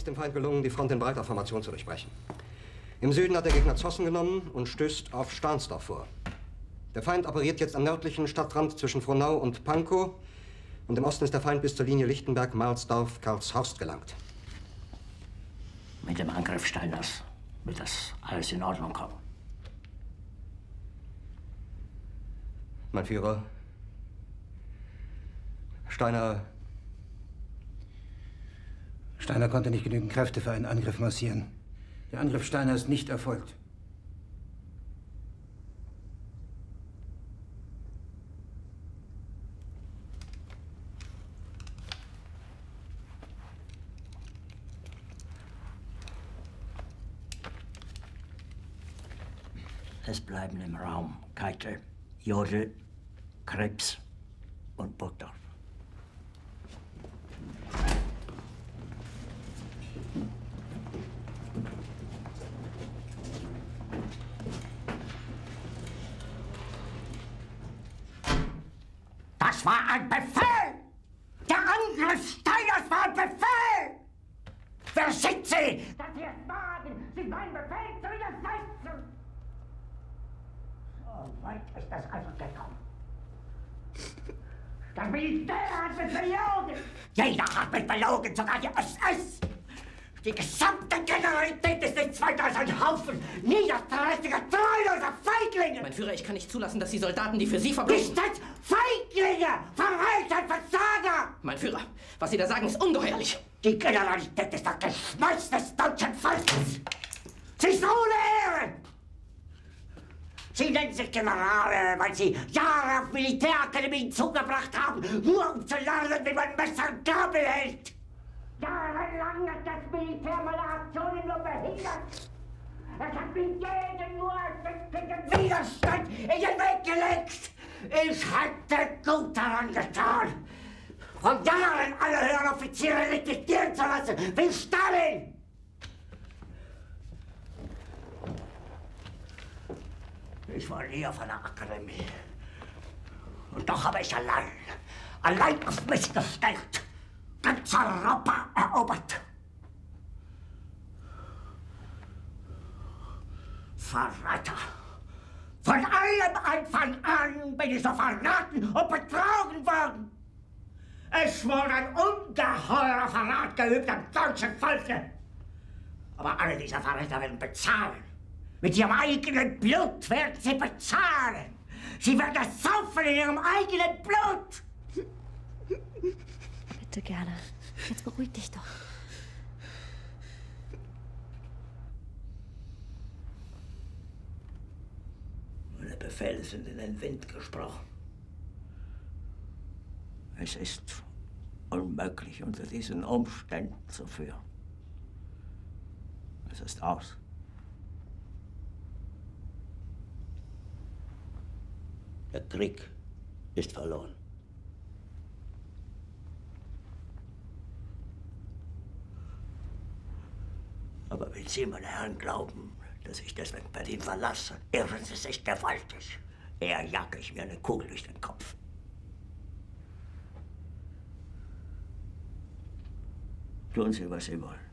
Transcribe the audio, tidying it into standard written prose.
ist dem Feind gelungen, die Front in breiter Formation zu durchbrechen. Im Süden hat der Gegner Zossen genommen und stößt auf Stahnsdorf vor. Der Feind operiert jetzt am nördlichen Stadtrand zwischen Frohnau und Pankow. Und im Osten ist der Feind bis zur Linie Lichtenberg-Marsdorf-Karlshorst gelangt. Mit dem Angriff Steiners wird das alles in Ordnung kommen. Mein Führer, Steiner konnte nicht genügend Kräfte für einen Angriff massieren. Der Angriff Steiner ist nicht erfolgt. Es bleiben im Raum Keitel, Jodl, Krebs und Burgdorf. Das war ein Befehl! Der Angriff Steiners war ein Befehl! Wer sind Sie, dass Sie es wagen, sich meinen Befehl zu widersetzen? So weit ist das also gekommen. Das Militär hat mich belogen! Jeder hat mich belogen, sogar die SS! Die gesamte Generalität ist nichts weiter als ein Haufen niederträchtiger, treuloser Feiglinge! Mein Führer, ich kann nicht zulassen, dass die Soldaten, die für Sie verbringen... Nicht als Feiglinge! Verreiter, Versager! Mein Führer, was Sie da sagen, ist ungeheuerlich! Die Generalität ist das Geschmeiß des deutschen Volkes! Sie ist ohne Ehre! Sie nennen sich Generale, weil Sie Jahre auf Militärakademien zugebracht haben, nur um zu lernen, wie man Messer und Gabel hält! Jahrelang hat das Militär meine Aktionen nur behindert. Es hat mir jeden nur ersichtlichen Widerstand in den Weg gelegt. Ich hätte gut daran getan, von Jahren alle höheren Offiziere liquidieren zu lassen, wie Stalin. Ich war nie auf einer Akademie. Und doch habe ich allein auf mich gestellt, ganz Europa erobert. Verräter! Von allem Anfang an bin ich so verraten und betrogen worden. Es wurde ein ungeheurer Verrat geübt am deutschen Volke. Aber alle diese Verräter werden bezahlen. Mit ihrem eigenen Blut werden sie bezahlen. Sie werden es saufen in ihrem eigenen Blut. Bitte gerne. Jetzt beruhig dich doch. Meine Befehle sind in den Wind gesprochen. Es ist unmöglich, unter diesen Umständen zu führen. Es ist aus. Der Krieg ist verloren. Aber wenn Sie, meine Herren, glauben, dass ich deswegen Berlin verlasse, irren Sie sich gewaltig. Eher jage ich mir eine Kugel durch den Kopf. Tun Sie, was Sie wollen.